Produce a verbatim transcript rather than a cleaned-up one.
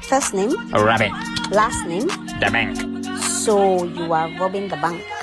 First name? Robbin Last name? Dabank. So you are robbing the bank.